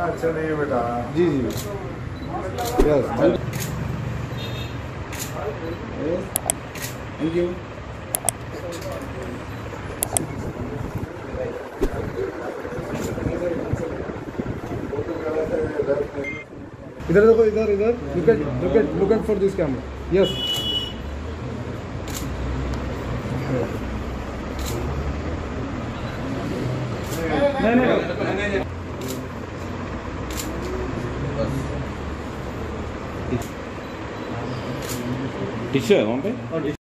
अच्छा नहीं है बेटा। जी जी यस थैंक यू। इधर देखो, इधर इधर look at for this camera. Yes नहीं टिश्यू है वहाँ पे।